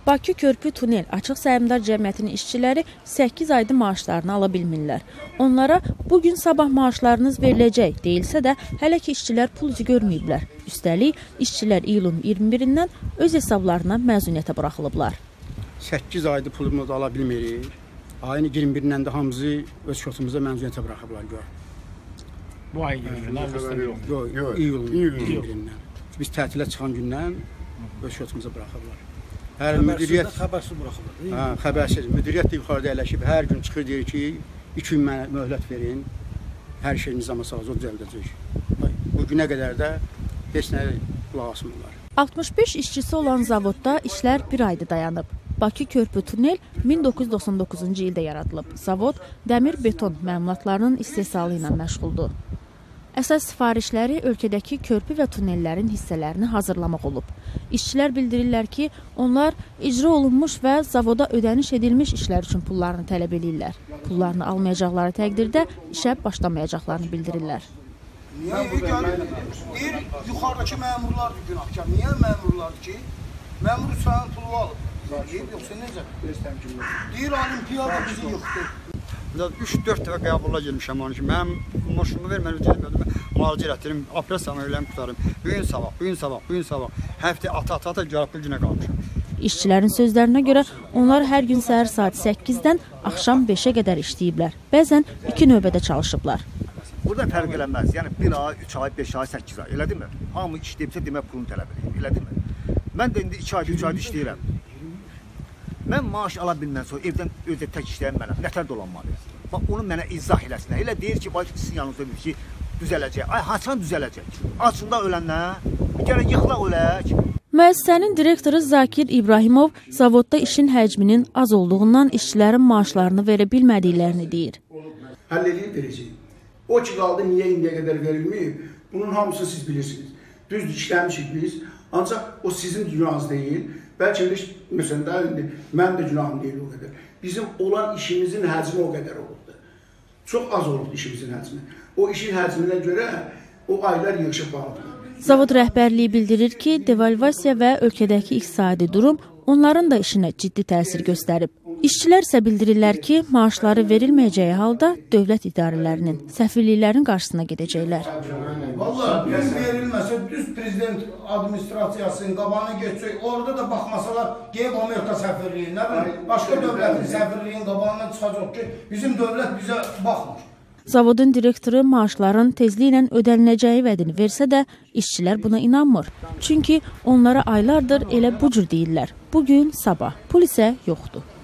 Bakı Körpü Tunel Açıq Səhmdar Cəmiyyətinin işçiləri 8 ayda maaşlarını ala bilmirlər. Onlara bugün sabah maaşlarınız veriləcək deyilsə də, hələ ki işçilər pul üzü görməyiblər. Üstəlik, işçilər iyulun 21-dən öz hesablarına məzuniyyətə buraxılıblar. 8 ayda pulumuzu ala bilmirik. Ayın 21-dən də hamımızı öz şotumuza məzuniyyətə buraxıblar. Bu ay yox. Yox, iyulun 21-dən. Biz tətilə çıxan gündən öz şotumuza buraxıblar. Hər müdiriyyət xəbərsiz buraxılır. Xəbərsiz. Müdiriyyət də yuxarıda əyləşib, hər gün çıxır deyir ki, 2 gün mənə möhlət verin, hər şey nizama salacaq, düzəldəcək. Bu günə qədər də heç nə qulaq asmırlar. 65 işçisi olan zavodda işlər bir ayda dayanıb. Bakı Körpü Tunel 1999-cu ildə yaradılıb. Zavod dəmir beton məmulatlarının istehsalı ilə məşğuldur. Əsas sifarişləri ölkədəki körpü və tunellərin hissələrini hazırlamaq olub. İşçilər bildirirlər ki, onlar icra olunmuş və zavoda ödəniş edilmiş işlər üçün pullarını tələb edirlər. Pullarını almayacaqları təqdirdə işə başlamayacaqlarını bildirirlər. Niyə deyir, yuxarıdakı məmurlardır günahkar. Niyə məmurlardır ki, məmur sənin pulu alıb. Yoxsa necə? Deyir, olimpiyada bizi yoxdur. 3-4 dəfə qəbula gelmişəm onun ki, mənim maşınımı ver, mən ödəyəm, müalicə elətdirim, operasiyanı eləyəm, qutarım. Bugün sabah. Həftə ata gəlib bu günə qalmışam. İşçilərin sözlərinə görə onlar hər gün səhər saat 8-dən axşam 5-ə qədər işləyiblər. Bəzən 2 növbədə çalışıblar. Burada fərq eləməz. Yəni 1 ay, 3 ay, 5 ay, 8 ay, elədir mi? Hamı işləyibsə demək pulunu tələb edir, elədir mi? Mən də indi 2 ay, 3 ay işləyirəm. Mən maaş ala bilmən sonra evdən özə tək işləyən mənəm, nətər dolanmalıyım? Bax, onu mənə izah eləsinlər. Elə deyir ki, sizin yanınızda deyir ki, düzələcək. Ay, haçan düzələcək? Açında ölənlər, gələk yıxılaq ölək. Müəssisənin direktoru Zakir İbrahimov zavodda işin həcminin az olduğundan işçilərin maaşlarını verə bilmədiklərini deyir. Həll edib verəcək. O ki qaldı, niyə indiyə qədər verilməyib? Bunun hamısını siz bilirsiniz. Düzdür, işləmişik biz, ancaq o sizin günahınız deyil. Bəlkə məsələn, indi mən də günahım deyil o qədər. Bizim olan işimizin həcmi o qədər olubdur. Çox az olubdur işimizin həcmi. O işin həcminə görə o aylar yığışıb qaldı. Zavod rəhbərliyi bildirir ki, devalvasiya və ölkədəki iqtisadi durum onların da işinə ciddi təsir göstərib. İşçilər isə bildirirlər ki, maaşları verilməyəcəyi halda dövlət idarələrinin, səfirliklərin qarşısına gedəcəklər. Vallahi biz verilməsə, düz prezident administrasiyasının qabağına geçsək, orada da baxmasalar, qeyb Amerika səfirliyi, başqa dövlətin səfirliyin qabağına çıxacaq ki, bizim dövlət bizə baxmır. Zavodun direktoru maaşların tezliklə ödəniləcəyi vədini versə də, işçilər buna inanmır. Çünki onlara aylardır elə bu cür deyirlər. Bugün, sabah. Pul isə yoxdur.